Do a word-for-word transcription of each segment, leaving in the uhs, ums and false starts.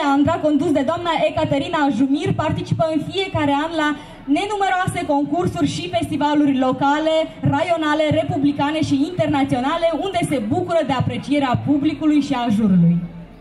Leandra, condus de doamna Ecaterina Jumir, participă în fiecare an la nenumeroase concursuri și festivaluri locale, raionale, republicane și internaționale, unde se bucură de aprecierea publicului și a jurului.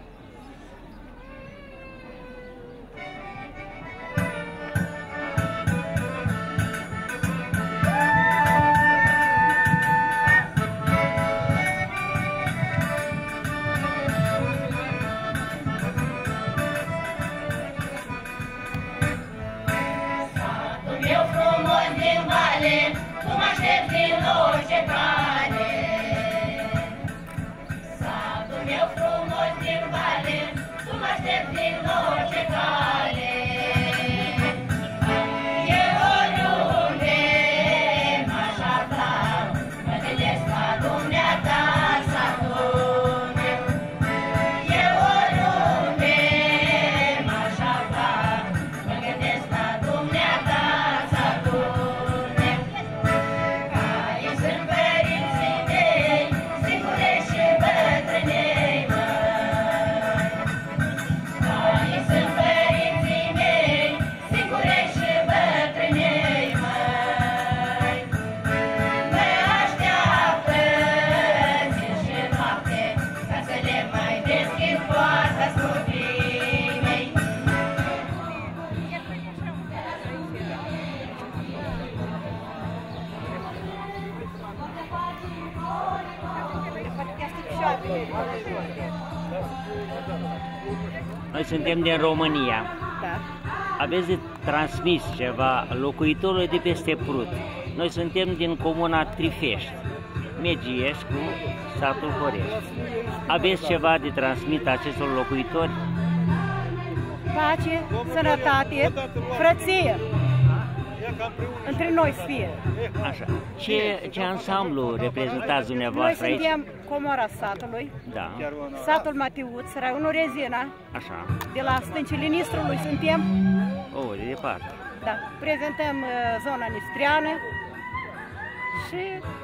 Noi suntem din România. Da. Aveți de transmis ceva locuitorului de peste Prut. Noi suntem din comuna Trifești, Megiescu, satul Horești. Aveți ceva de transmit acestor locuitori? Pace, sănătate, frăție. Între noi să fie. Așa. Ce, ce ansamblu reprezentați dumneavoastră aici? Noi suntem comora satului, da. Satul Matiuț, raionul Rezina, așa. De la stâncile Nistrului suntem. Oh, de departe. Da, prezentăm uh, zona nistreană și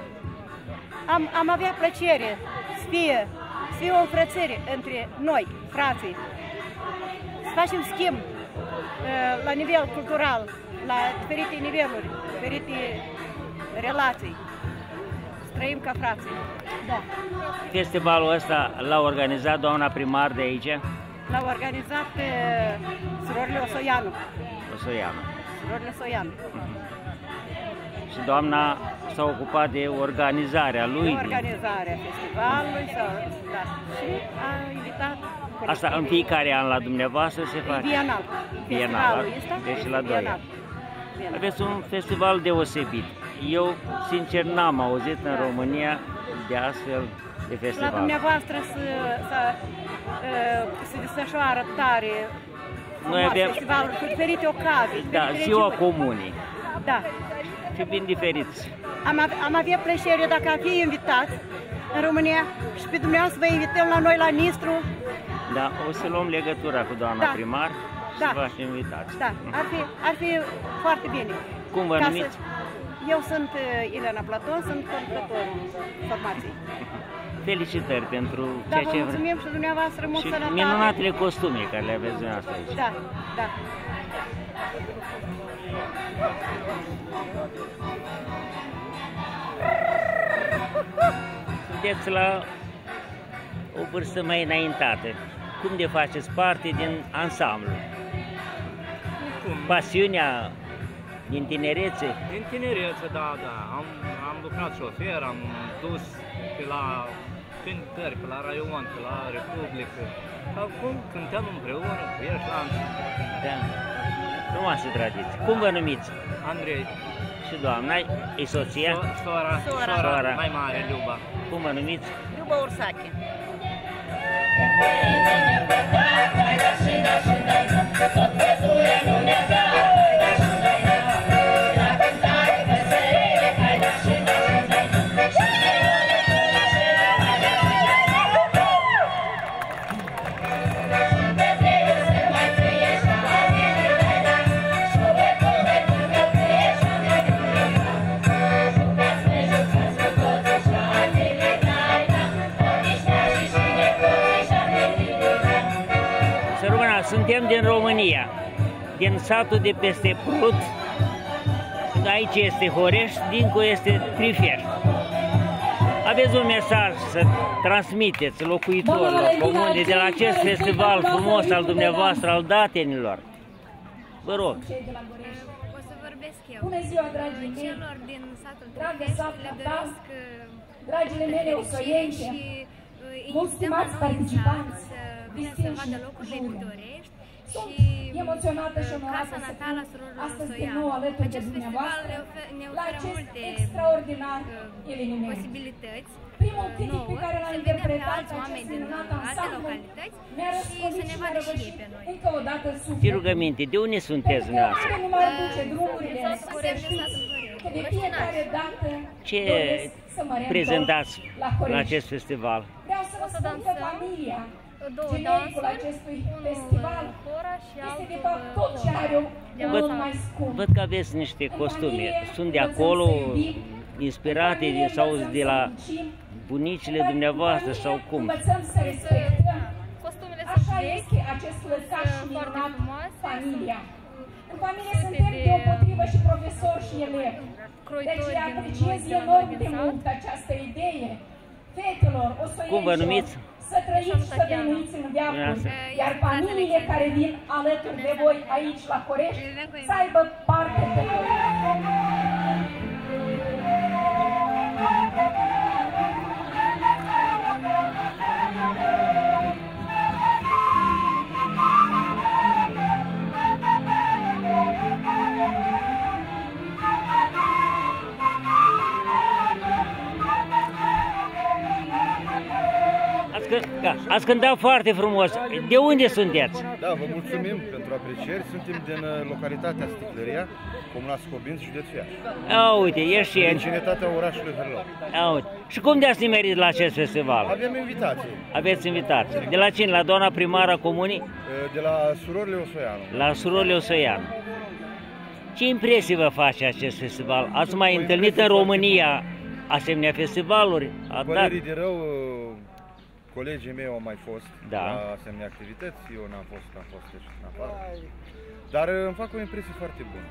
am, am avea plăcere să fie, să fie o înfrățire între noi, frații, să facem schimb uh, la nivel cultural, la diferite niveluri, diferite relații, să trăim ca frații. Da. Festivalul ăsta l-a organizat doamna primar de aici? L-a organizat pe surorile Osoianu. Osoianu. Surorile Osoianu. Mm-hmm. Și doamna s-a ocupat de organizarea lui? De organizarea festivalului, sau, da. Și a invitat... Asta în fiecare an la dumneavoastră se face? Bienal. Bienal, deci la doi ani. Aveți un festival deosebit. Eu, sincer, n-am auzit în România de astfel de festival. La dumneavoastră să, să, să desfășoară tare Noi avem festivaluri cu diferite ocazii. Da, ziua comunii. Da. Și vin diferiți. Am, am avea plăcere dacă am fi invitați în România și pe dumneavoastră vă invităm la noi la Nistru. Da, o să luăm legătura cu doamna da. primar și da. v-aș invitați. Da, ar fi, ar fi foarte bine. Cum vă numiți? Să... Eu sunt Elena Platon, sunt conducătorul formației. Felicitări pentru da, ceea ce... Da, vă mulțumim și dumneavoastră, mult și sănătate. minunatele costume care le aveți dumneavoastră aici. Da, da. Sunteți la o vârstă mai înaintată. Cum de faceți parte din ansamblu? Pasiunea din tinerețe? Din tinerețe, da, da. Am, am lucrat șofer, am dus pe la cântări, pe la raion, pe la Republică. Acum cântăm împreună cu ești la Da. Frumoasă tradiție. Cum vă numiți? Andrei. Și doamna, e soția? So, sora, sora, sora, mai mare, Luba. Cum vă numiți? Luba Ursache. suntem din România, din satul de peste Prut. Aici este Horești, dincolo este Trifești. Aveți un mesaj să transmiteți locuitorilor comune de la acest festival frumos al dumneavoastră, al datenilor. Vă rog. O să vorbesc eu. Bună ziua, dragii mei! Celor din satul Dragă Trifești sat le natal, doresc dragile mele osoiențe, și mulți stimați participanți, să vină să distinși vadă locurile juri. pitorești Sunt și emoționată și onorată Casa să Natală a fiu Surorilor astăzi din Soianu. nou alături de Acest dumneavoastră festival ne ofer- ne la oferă acest multe extraordinar uh, eveniment. posibilități Primul critic pe nouă, care l-a să vedem pe interpretat alți oameni acest din minunat alte ansamblu localități mi-a și răspuns să ne și vadă mi-a și ei răvășit pe noi. încă o dată Și sufletul. rugăminte, de unde sunteți Pentru că dumneavoastră? nimeni nu mai duce drumurile Satul să Horești, știți satul Horești. că de fiecare dată Ce doresc să mă reîntorc prezentați la la Horești. acest festival? Vreau să vă O să spun că dansăm familia, două genericul dansuri, acestui unul festival, hora și este altul de fapt tot ce are un Văd- mult mai scump. Văd că aveți niște costume. Sunt de acolo, inspirate din, sau de la bunicile dumneavoastră sau cum? Învățăm să respectăm. Costumele sunt Așa vechi, este acest lăcaș sunt foarte minunat, frumoase, familia. În familie sunt suntem de- deopotrivă și profesori și elevi. croitori Deci din apreciez noi, de la enorm noi de din sat. mult această idee. Fetelor, Cum vă numiți? să trăiți și să Tatiana. veniți în veacuri. Dumneavoastră. Iar familiile care vin alături de voi aici la Corești să aibă parte de voi. Ați, că, da, ați cântat foarte frumos. De unde sunteți? Da, vă mulțumim pentru aprecieri. Suntem din uh, localitatea Sticlăria, Comuna Scobinț, județul Iași. A, uite, ești Din în... vecinătatea orașului Hârlău. A, uite. Și cum de-ați nimerit la acest festival? Avem invitații Aveți invitații. De la cine? La doamna primară comunii? uh, de la surorile Osoianu. La surorile Osoianu. Ce impresie vă face acest festival? Ați mai O întâlnit în impresie România asemenea festivaluri? A dat... Părerii de rău, uh, colegii mei au mai fost Da. la asemenea activități. Eu n-am fost, n-am fost deci în afară. Dar uh, îmi fac o impresie foarte bună.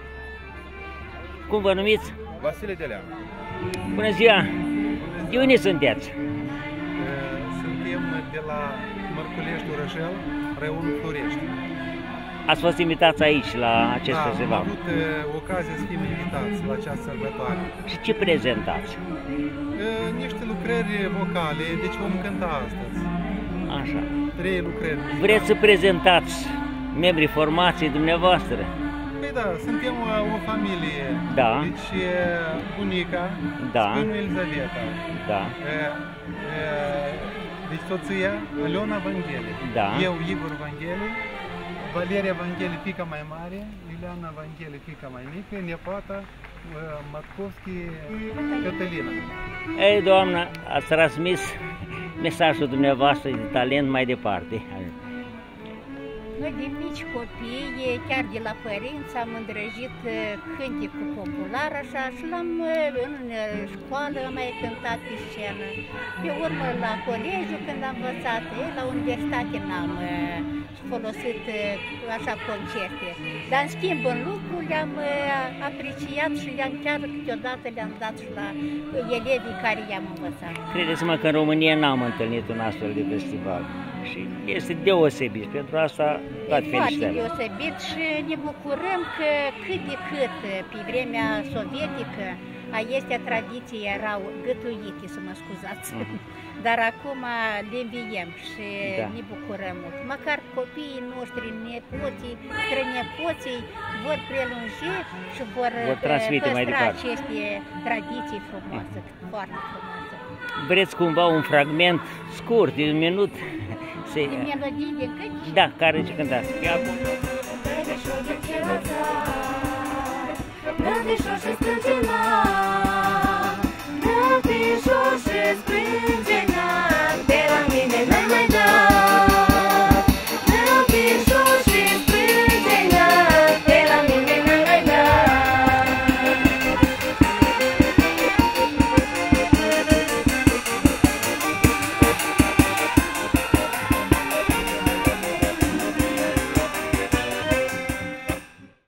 Cum vă numiți? Vasile Deleanu. Bună ziua! De unde sunteți? Suntem de la Mărculești Orășel, raionul Florești. Ați fost invitați aici la acest Da, am festival. avut uh, ocazia să fim invitați la această sărbătoare. Și ce prezentați? Uh, Niște lucrări vocale, deci vom cânta astăzi. Așa. Trei lucrări. Vreți să prezentați membrii formației dumneavoastră? Păi da, suntem uh, o familie. Da. Deci uh, bunica, Da. Spânul Elizaveta. Da. Uh, uh, Deci soția, Aliona Vangheli. Da. Eu, Igor Vangheli. Valeria Vangheli, fiica mai mare, Iuliana Vangheli, fiica mai mică, nepoata uh, Matkovski, Cătălina. Ei, doamnă, ați transmis mesajul dumneavoastră de talent mai departe. Noi de mici copii, chiar de la părinți, am îndrăgit cânticul popular așa și l-am în școală am mai cântat pe scenă. Pe urmă la colegiu când am învățat, la universitate n-am folosit așa concerte. Dar în schimb în lucru le-am apreciat și le-am chiar câteodată le-am dat și la elevii care i-am învățat. Credeți-mă că în România n-am întâlnit un astfel de festival. Și este deosebit. Pentru asta toate E foarte felicitări. deosebit și ne bucurăm că cât de cât pe vremea sovietică aceste tradiții erau gătuite, să mă scuzați. Mm. Dar acum le înviem și Da. ne bucurăm mult. Măcar copiii noștri, nepoții, strănepoții vor prelungi și vor, Vor transmite mai păstra departe. aceste tradiții frumoase, foarte frumoase. Vreți cumva un fragment scurt, de un minut? Se... De melodii de câți? Da, care ce cântați? Nădeșor și sprâncenar